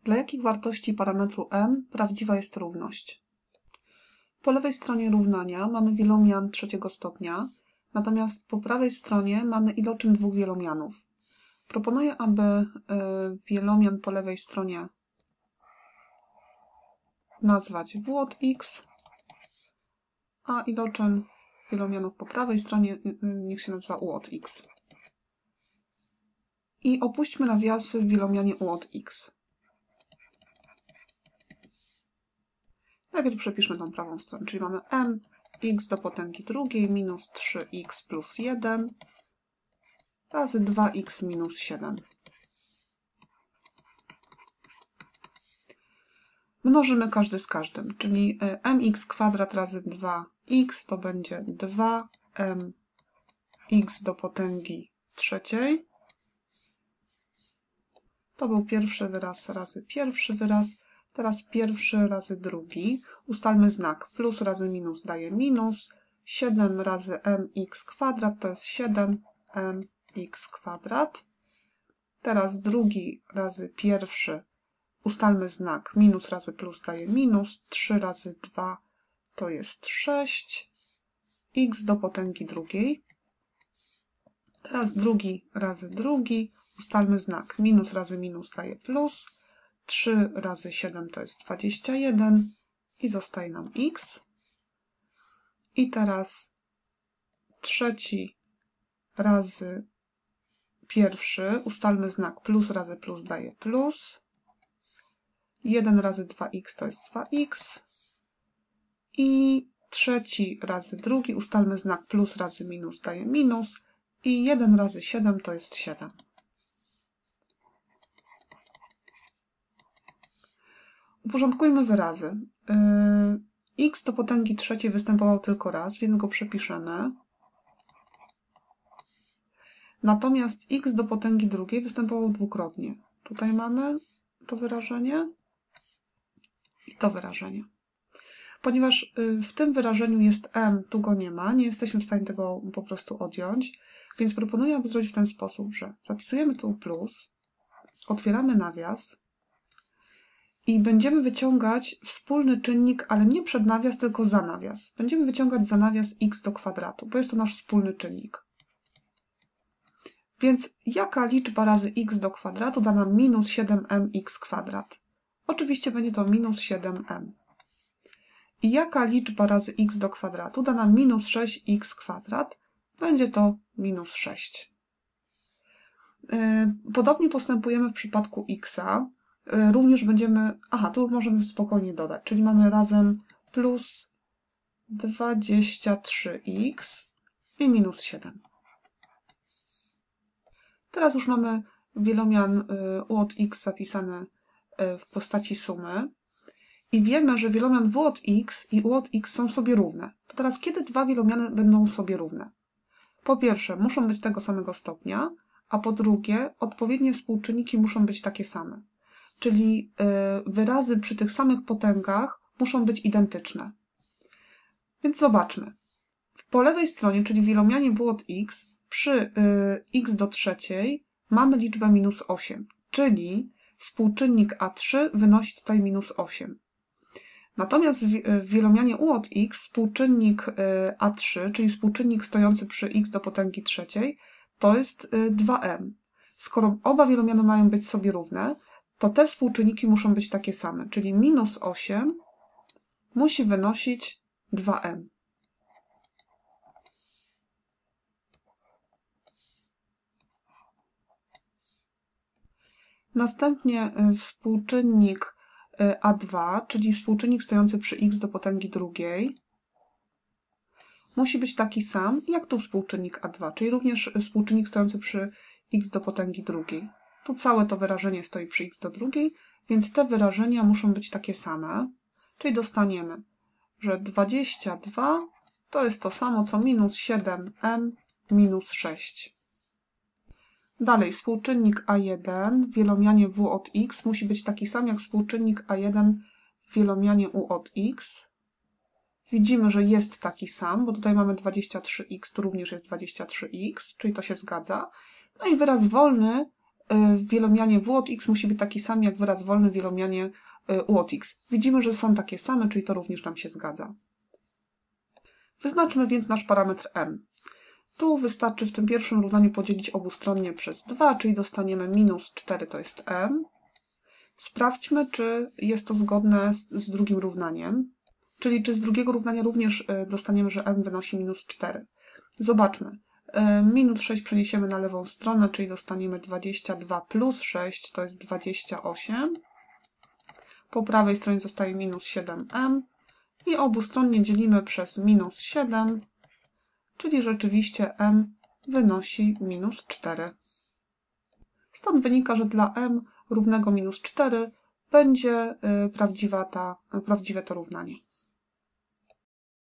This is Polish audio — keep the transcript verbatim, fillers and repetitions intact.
Dla jakich wartości parametru m prawdziwa jest równość? Po lewej stronie równania mamy wielomian trzeciego stopnia, natomiast po prawej stronie mamy iloczyn dwóch wielomianów. Proponuję, aby wielomian po lewej stronie nazwać w od x, a iloczyn wielomianów po prawej stronie niech się nazywa u od x. I opuśćmy nawiasy w wielomianie u od x. Najpierw przepiszmy tą prawą stronę, czyli mamy m x do potęgi drugiej minus trzy x plus jeden razy dwa x minus siedem. Mnożymy każdy z każdym, czyli mx kwadrat razy dwa x to będzie dwa m x do potęgi trzeciej. To był pierwszy wyraz razy pierwszy wyraz. Teraz pierwszy razy drugi. Ustalmy znak. Plus razy minus daje minus. siedem razy mx kwadrat to jest siedem m x kwadrat. Teraz drugi razy pierwszy. Ustalmy znak. Minus razy plus daje minus. trzy razy dwa to jest sześć. X do potęgi drugiej. Teraz drugi razy drugi. Ustalmy znak. Minus razy minus daje plus. trzy razy siedem to jest dwadzieścia jeden i zostaje nam x. I teraz trzeci razy pierwszy. Ustalmy znak. Plus razy plus daje plus. jeden razy dwa x to jest dwa x. I trzeci razy drugi. Ustalmy znak. Plus razy minus daje minus. I jeden razy siedem to jest siedem. Uporządkujmy wyrazy. Yy, x do potęgi trzeciej występował tylko raz, więc go przepiszemy. Natomiast x do potęgi drugiej występował dwukrotnie. Tutaj mamy to wyrażenie i to wyrażenie. Ponieważ w tym wyrażeniu jest m, tu go nie ma, nie jesteśmy w stanie tego po prostu odjąć, więc proponuję, aby zrobić w ten sposób, że zapisujemy tu plus, otwieramy nawias, i będziemy wyciągać wspólny czynnik, ale nie przed nawias, tylko za nawias. Będziemy wyciągać za nawias x do kwadratu, bo jest to nasz wspólny czynnik. Więc jaka liczba razy x do kwadratu da nam minus siedem m x kwadrat? Oczywiście będzie to minus siedem m. I jaka liczba razy x do kwadratu da nam minus sześć x kwadrat? Będzie to minus sześć. Podobnie postępujemy w przypadku x'a. Również będziemy, aha, tu możemy spokojnie dodać, czyli mamy razem plus dwadzieścia trzy x i minus siedem. Teraz już mamy wielomian u od x zapisane w postaci sumy i wiemy, że wielomian w od x i u od x są sobie równe. To teraz kiedy dwa wielomiany będą sobie równe? Po pierwsze, muszą być tego samego stopnia, a po drugie, odpowiednie współczynniki muszą być takie same. Czyli wyrazy przy tych samych potęgach muszą być identyczne. Więc zobaczmy. Po lewej stronie, czyli w wielomianie w od x, przy x do trzeciej mamy liczbę minus osiem, czyli współczynnik a trzy wynosi tutaj minus osiem. Natomiast w wielomianie u od x współczynnik a trzy, czyli współczynnik stojący przy x do potęgi trzeciej, to jest dwa m. Skoro oba wielomiany mają być sobie równe, to te współczynniki muszą być takie same, czyli minus osiem musi wynosić dwa m. Następnie współczynnik a dwa, czyli współczynnik stojący przy x do potęgi drugiej, musi być taki sam jak tu współczynnik a dwa, czyli również współczynnik stojący przy x do potęgi drugiej. Tu całe to wyrażenie stoi przy x do drugiej, więc te wyrażenia muszą być takie same. Czyli dostaniemy, że dwadzieścia dwa to jest to samo co minus siedem m minus sześć. Dalej, współczynnik a jeden w wielomianie w od x musi być taki sam jak współczynnik a jeden w wielomianie u od x. Widzimy, że jest taki sam, bo tutaj mamy dwadzieścia trzy x, tu również jest dwadzieścia trzy x, czyli to się zgadza. No i wyraz wolny w wielomianie w od x musi być taki sam jak wyraz wolny w wielomianie u od x. Widzimy, że są takie same, czyli to również nam się zgadza. Wyznaczmy więc nasz parametr m. Tu wystarczy w tym pierwszym równaniu podzielić obustronnie przez dwa, czyli dostaniemy minus cztery to jest m. Sprawdźmy, czy jest to zgodne z, z drugim równaniem, czyli czy z drugiego równania również dostaniemy, że m wynosi minus cztery. Zobaczmy. Minus sześć przeniesiemy na lewą stronę, czyli dostaniemy dwadzieścia dwa plus sześć to jest dwadzieścia osiem. Po prawej stronie zostaje minus siedem m i obustronnie dzielimy przez minus siedem, czyli rzeczywiście m wynosi minus cztery. Stąd wynika, że dla m równego minus cztery będzie prawdziwa ta, prawdziwe to równanie.